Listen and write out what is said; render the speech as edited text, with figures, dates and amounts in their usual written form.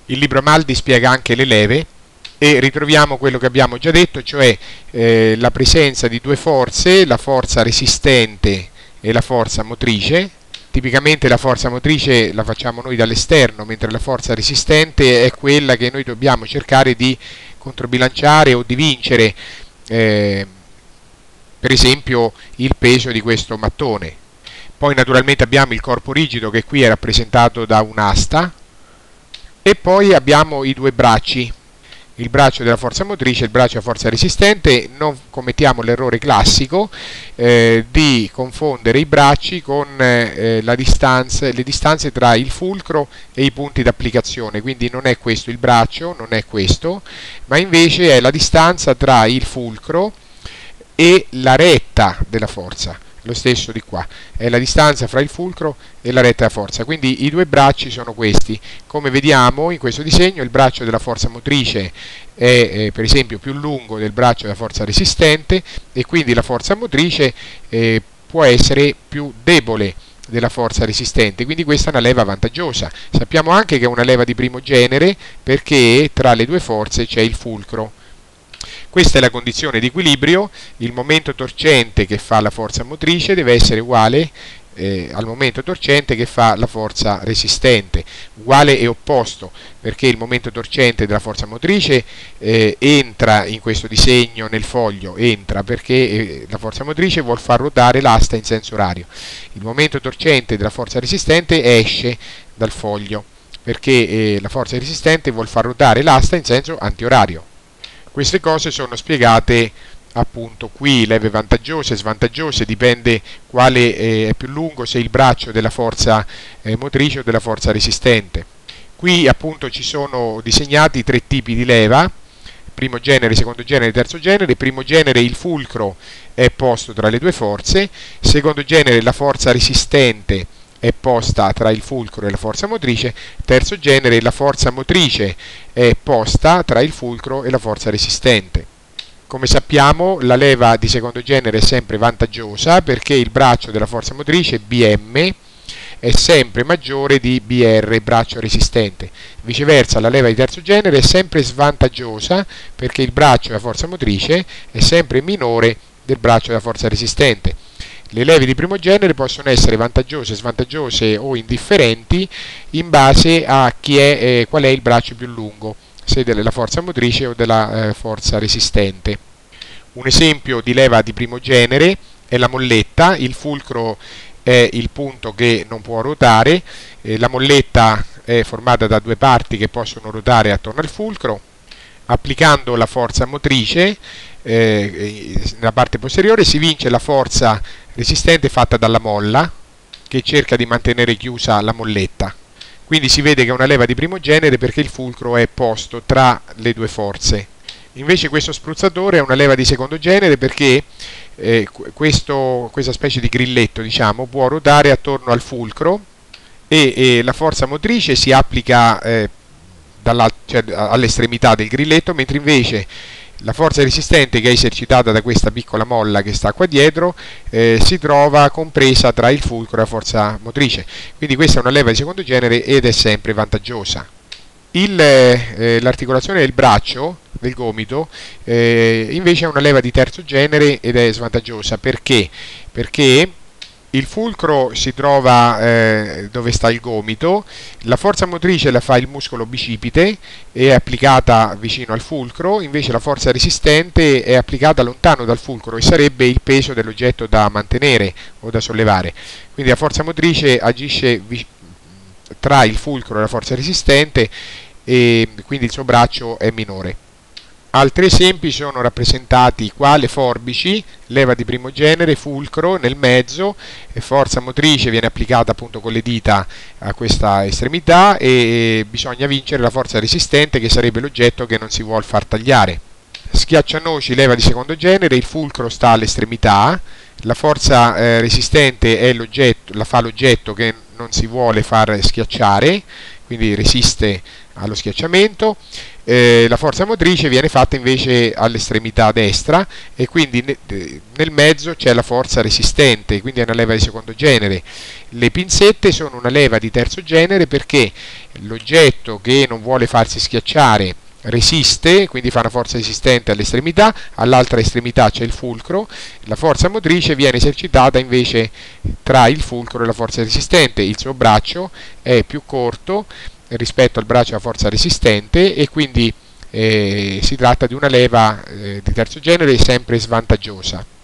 Il libro Amaldi spiega anche le leve e ritroviamo quello che abbiamo già detto, cioè la presenza di due forze, la forza resistente e la forza motrice. Tipicamente la forza motrice la facciamo noi dall'esterno, mentre la forza resistente è quella che noi dobbiamo cercare di controbilanciare o di vincere, per esempio il peso di questo mattone. Poi naturalmente abbiamo il corpo rigido, che qui è rappresentato da un'asta, e poi abbiamo i due bracci, il braccio della forza motrice e il braccio della forza resistente. Non commettiamo l'errore classico di confondere i bracci con le distanze tra il fulcro e i punti d'applicazione, quindi non è questo il braccio, non è questo, ma invece è la distanza tra il fulcro e la retta della forza. Lo stesso di qua, è la distanza fra il fulcro e la retta della forza. Quindi i due bracci sono questi. Come vediamo in questo disegno, il braccio della forza motrice è per esempio più lungo del braccio della forza resistente, e quindi la forza motrice può essere più debole della forza resistente, quindi questa è una leva vantaggiosa. Sappiamo anche che è una leva di primo genere perché tra le due forze c'è il fulcro. Questa è la condizione di equilibrio. Il momento torcente che fa la forza motrice deve essere uguale al momento torcente che fa la forza resistente, uguale e opposto, perché il momento torcente della forza motrice entra in questo disegno nel foglio, entra perché la forza motrice vuol far ruotare l'asta in senso orario. Il momento torcente della forza resistente esce dal foglio perché la forza resistente vuol far ruotare l'asta in senso antiorario. Queste cose sono spiegate appunto qui, leve vantaggiose e svantaggiose, dipende quale è più lungo, se il braccio della forza motrice o della forza resistente. Qui appunto ci sono disegnati tre tipi di leva: primo genere, secondo genere, terzo genere. Primo genere, il fulcro è posto tra le due forze; secondo genere, la forza resistente è posta tra il fulcro e la forza motrice; terzo genere, la forza motrice è posta tra il fulcro e la forza resistente. Come sappiamo, la leva di secondo genere è sempre vantaggiosa perché il braccio della forza motrice, Bm, è sempre maggiore di Br, braccio resistente. Viceversa, la leva di terzo genere è sempre svantaggiosa perché il braccio della forza motrice è sempre minore del braccio della forza resistente. Le leve di primo genere possono essere vantaggiose, svantaggiose o indifferenti in base a qual è il braccio più lungo, se della forza motrice o della forza resistente. Un esempio di leva di primo genere è la molletta. Il fulcro è il punto che non può ruotare, la molletta è formata da due parti che possono ruotare attorno al fulcro. Applicando la forza motrice nella parte posteriore si vince la forza resistente fatta dalla molla che cerca di mantenere chiusa la molletta. Quindi si vede che è una leva di primo genere perché il fulcro è posto tra le due forze. Invece questo spruzzatore è una leva di secondo genere perché questa specie di grilletto, diciamo, può ruotare attorno al fulcro e la forza motrice si applica all'estremità del grilletto, mentre invece la forza resistente, che è esercitata da questa piccola molla che sta qua dietro, si trova compresa tra il fulcro e la forza motrice. Quindi questa è una leva di secondo genere ed è sempre vantaggiosa. L'articolazione del braccio, del gomito, invece è una leva di terzo genere ed è svantaggiosa. Perché? Perché il fulcro si trova dove sta il gomito, la forza motrice la fa il muscolo bicipite, è applicata vicino al fulcro, invece la forza resistente è applicata lontano dal fulcro e sarebbe il peso dell'oggetto da mantenere o da sollevare. Quindi la forza motrice agisce tra il fulcro e la forza resistente e quindi il suo braccio è minore. Altri esempi sono rappresentati qua: le forbici, leva di primo genere, fulcro nel mezzo, e forza motrice viene applicata appunto con le dita a questa estremità e bisogna vincere la forza resistente, che sarebbe l'oggetto che non si vuol far tagliare. Schiaccianoci, leva di secondo genere, il fulcro sta all'estremità, la forza resistente è la fa l'oggetto che non si vuole far schiacciare, quindi resiste allo schiacciamento, la forza motrice viene fatta invece all'estremità destra e quindi nel mezzo c'è la forza resistente, quindi è una leva di secondo genere. Le pinzette sono una leva di terzo genere perché l'oggetto che non vuole farsi schiacciare resiste, quindi fa una forza resistente all'estremità, all'altra estremità c'è il fulcro, la forza motrice viene esercitata invece tra il fulcro e la forza resistente, il suo braccio è più corto rispetto al braccio della forza resistente e quindi si tratta di una leva di terzo genere sempre svantaggiosa.